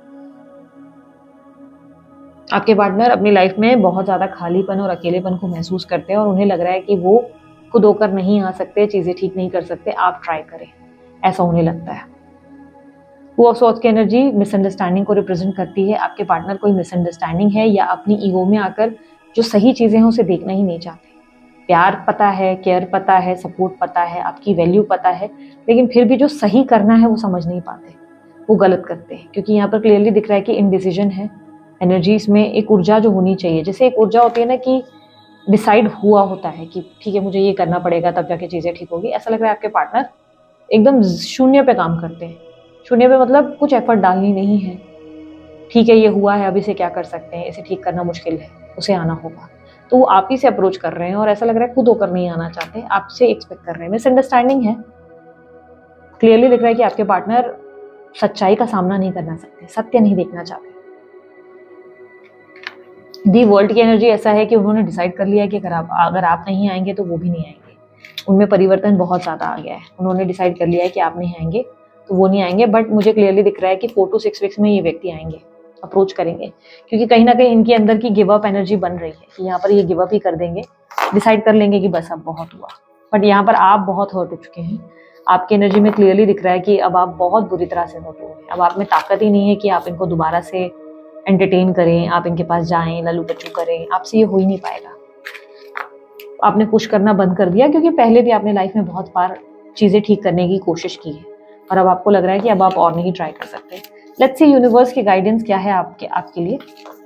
आपके पार्टनर अपनी लाइफ में बहुत ज़्यादा खालीपन और अकेलेपन को महसूस करते हैं और उन्हें लग रहा है कि वो खुद होकर नहीं आ सकते, चीज़ें ठीक नहीं कर सकते, आप ट्राई करें, ऐसा उन्हें लगता है। वो सोच की एनर्जी मिसअंडरस्टैंडिंग को रिप्रेजेंट करती है। आपके पार्टनर कोई मिसअंडरस्टैंडिंग है या अपनी ईगो में आकर जो सही चीज़ें हैं उसे देखना ही नहीं चाहते। प्यार पता है, केयर पता है, सपोर्ट पता है, आपकी वैल्यू पता है, लेकिन फिर भी जो सही करना है वो समझ नहीं पाते, वो गलत करते हैं, क्योंकि यहाँ पर क्लियरली दिख रहा है कि इनडिसीजन है। एनर्जीज में एक ऊर्जा जो होनी चाहिए, जैसे एक ऊर्जा होती है ना कि डिसाइड हुआ होता है कि ठीक है मुझे ये करना पड़ेगा तब जाके चीज़ें ठीक होगी, ऐसा लग रहा है आपके पार्टनर एकदम शून्य पे काम करते हैं। शून्य पे मतलब कुछ एफर्ट डालनी नहीं है, ठीक है ये हुआ है, अब इसे क्या कर सकते हैं, इसे ठीक करना मुश्किल है, उसे आना होगा, तो वो आप ही से अप्रोच कर रहे हैं और ऐसा लग रहा है खुद होकर नहीं आना चाहते, आपसे एक्सपेक्ट कर रहे हैं। मिसअंडरस्टैंडिंग है। क्लियरली दिख रहा है कि आपके पार्टनर सच्चाई का सामना नहीं करना चाहते, सत्य नहीं देखना चाहते। दी वर्ल्ड की एनर्जी ऐसा है कि उन्होंने डिसाइड कर लिया है कि अगर आप अगर आप नहीं आएंगे तो वो भी नहीं आएंगे। उनमें परिवर्तन बहुत ज़्यादा आ गया है, उन्होंने डिसाइड कर लिया है कि आप नहीं आएंगे तो वो नहीं आएंगे। बट मुझे क्लियरली दिख रहा है कि फोर टू सिक्स वीक्स में ये व्यक्ति आएंगे, अप्रोच करेंगे, क्योंकि कहीं ना कहीं इनके अंदर की गिव अप एनर्जी बन रही है कि यहाँ पर ये गिव अप ही कर देंगे, डिसाइड कर लेंगे कि बस अब बहुत हुआ। बट यहाँ पर आप बहुत हर्ट हो चुके हैं। आपकी एनर्जी में क्लियरली दिख रहा है कि अब आप बहुत बुरी तरह से हर्ट हो गए, अब आप में ताकत ही नहीं है कि आप इनको दोबारा से एंटरटेन करें, आप इनके पास जाएं, लल्लू बच्चू करें, आपसे ये हो ही नहीं पाएगा। आपने पुश करना बंद कर दिया, क्योंकि पहले भी आपने लाइफ में बहुत बार चीज़ें ठीक करने की कोशिश की है और अब आपको लग रहा है कि अब आप और नहीं ट्राई कर सकते। लेट्स सी यूनिवर्स की गाइडेंस क्या है आपके आपके लिए।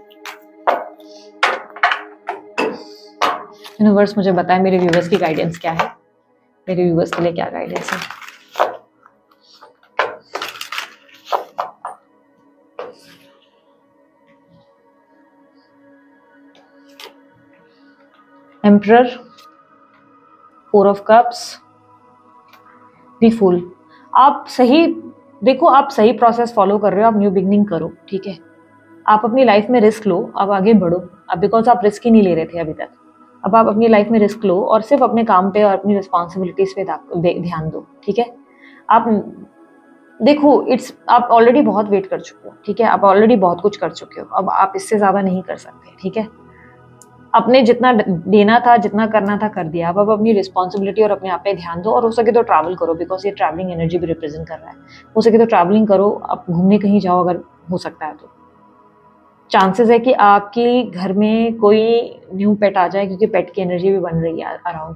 यूनिवर्स मुझे बताएं मेरे व्यूवर्स की गाइडेंस क्या है, मेरे व्यूवर्स के लिए क्या गाइडेंस है। Emperor, four of cups, the fool. आप सही देखो, आप सही प्रोसेस फॉलो कर रहे हो, आप न्यू बिगनिंग करो, ठीक है। आप अपनी लाइफ में रिस्क लो, आप आगे बढ़ो, अब बिकॉज आप रिस्क ही नहीं ले रहे थे अभी तक, अब आप अपनी लाइफ में रिस्क लो और सिर्फ अपने काम पे और अपनी रिस्पॉन्सिबिलिटीज पे ध्यान दो, ठीक है। आप देखो, इट्स आप ऑलरेडी बहुत वेट कर चुके हो, ठीक है, आप ऑलरेडी बहुत कुछ कर चुके हो, अब आप इससे ज्यादा नहीं कर सकते, ठीक है। अपने जितना देना था, जितना करना था कर दिया। अब अब अपनी रिस्पॉन्सिबिलिटी और अपने आप पे ध्यान दो, और हो सके तो ट्रैवल करो, बिकॉज ये ट्रैवलिंग एनर्जी भी रिप्रेजेंट कर रहा है। हो सके तो ट्रैवलिंग करो, आप घूमने कहीं जाओ अगर हो सकता है तो। चांसेस है कि आपकी घर में कोई न्यू पेट आ जाए, क्योंकि पेट की एनर्जी भी बन रही है अराउंड।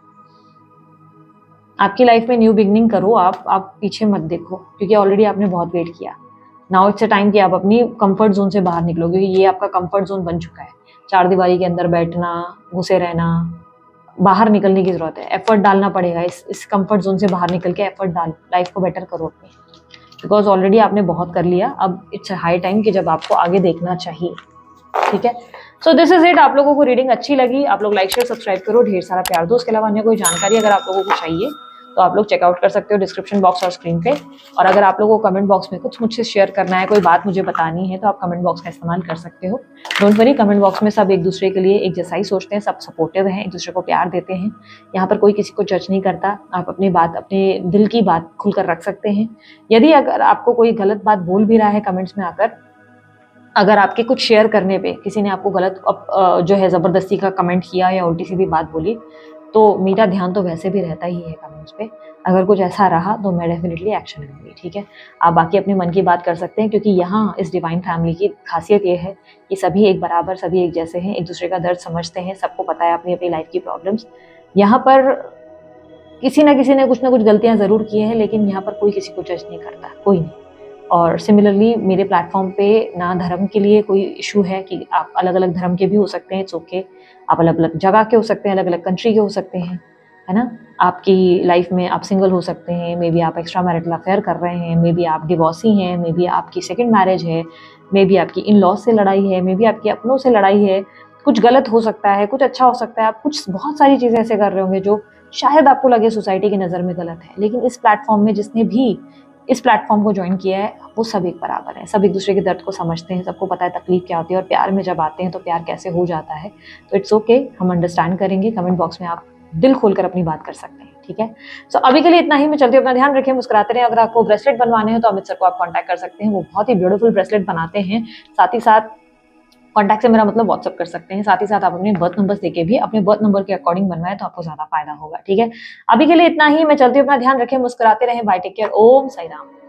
आपकी लाइफ में न्यू बिगनिंग करो, आप आप पीछे मत देखो, क्योंकि ऑलरेडी आपने बहुत वेट किया। नाउ इट्स अ टाइम कि आप अपनी कंफर्ट जोन से बाहर निकलो, क्योंकि ये आपका कंफर्ट जोन बन चुका है। चार दीवारी के अंदर बैठना, घुसे रहना, बाहर निकलने की जरूरत है, एफर्ट डालना पड़ेगा। इस इस कंफर्ट जोन से बाहर निकल के एफर्ट डाल, लाइफ को बेटर करो अपनी, बिकॉज ऑलरेडी आपने बहुत कर लिया। अब इट्स हाई टाइम कि जब आपको आगे देखना चाहिए, ठीक है। So this is it. आप लोगों को रीडिंग अच्छी लगी, आप लोग लाइक शेयर सब्सक्राइब करो, ढेर सारा प्यार दो। उसके अलावा अन्य कोई जानकारी अगर आप लोगों को चाहिए तो आप लोग चेकआउट कर सकते हो डिस्क्रिप्शन बॉक्स और स्क्रीन पे। और अगर आप लोगों को कमेंट बॉक्स में कुछ मुझसे शेयर करना है, कोई बात मुझे बतानी है, तो आप कमेंट बॉक्स का इस्तेमाल कर सकते हो। डोंट वरी, कमेंट बॉक्स में सब एक दूसरे के लिए एक जैसा ही सोचते हैं, सब सपोर्टिव हैं, एक दूसरे को प्यार देते हैं। यहाँ पर कोई किसी को जज नहीं करता। आप अपनी बात, अपने दिल की बात खुलकर रख सकते हैं। यदि अगर आपको कोई गलत बात बोल भी रहा है कमेंट्स में आकर, अगर आपके कुछ शेयर करने पे किसी ने आपको गलत जो है ज़बरदस्ती का कमेंट किया या उल्टी सीधी बात बोली, तो मेरा ध्यान तो वैसे भी रहता ही है कमेंट्स पे। अगर कुछ ऐसा रहा तो मैं डेफिनेटली एक्शन लूँगी, ठीक है। आप बाकी अपने मन की बात कर सकते हैं, क्योंकि यहाँ इस डिवाइन फैमिली की खासियत ये है कि सभी एक बराबर, सभी एक जैसे हैं, एक दूसरे का दर्द समझते हैं, सबको पता है अपनी अपनी लाइफ की प्रॉब्लम्स। यहाँ पर किसी ना किसी ने कुछ ना कुछ गलतियाँ ज़रूर की हैं, लेकिन यहाँ पर कोई किसी को जज नहीं करता, कोई नहीं। और सिमिलरली मेरे प्लेटफॉर्म पे ना धर्म के लिए कोई इशू है कि आप अलग अलग धर्म के भी हो सकते हैं, इट्स ओके। आप अलग अलग जगह के हो सकते हैं, अलग अलग कंट्री के हो सकते हैं, है ना। आपकी लाइफ में आप सिंगल हो सकते हैं, मे बी आप एक्स्ट्रा मैरिटल अफेयर कर रहे हैं, मे बी आप डिवोर्सी हैं, मे बी आपकी सेकंड मैरिज है, मे बी आपकी इन लॉज से लड़ाई है, मे बी आपके अपनों से लड़ाई है। कुछ गलत हो सकता है, कुछ अच्छा हो सकता है, आप कुछ बहुत सारी चीज़ें ऐसे कर रहे होंगे जो शायद आपको लगे सोसाइटी की नज़र में गलत है, लेकिन इस प्लेटफॉर्म में जिसने भी इस प्लेटफॉर्म को ज्वाइन किया है वो सब एक बराबर है, सब एक दूसरे के दर्द को समझते हैं, सबको पता है तकलीफ क्या होती है, और प्यार में जब आते हैं तो प्यार कैसे हो जाता है। तो इट्स ओके, हम अंडरस्टैंड करेंगे। कमेंट बॉक्स में आप दिल खोलकर अपनी बात कर सकते हैं, ठीक है। सो so, अभी के लिए इतना ही। मैं चलती हूँ, अपना ध्यान रखें, मुस्कुराते रहें। अगर आपको ब्रेसलेट बनवाने हैं तो अमित सर को आप कॉन्टैक्ट कर सकते हैं, वो बहुत ही ब्यूटीफुल ब्रेसलेट बनाते हैं। साथ ही साथ कॉन्टैक्ट से मेरा मतलब व्हाट्सअप कर सकते हैं। साथ ही साथ आप अपने बर्थ नंबर देके भी अपने बर्थ नंबर के अकॉर्डिंग बनवाए तो आपको ज्यादा फायदा होगा, ठीक है। अभी के लिए इतना ही। मैं चलती हूँ, अपना ध्यान रखें, मुस्कुराते रहें। Bye, take care, Om Sai Ram.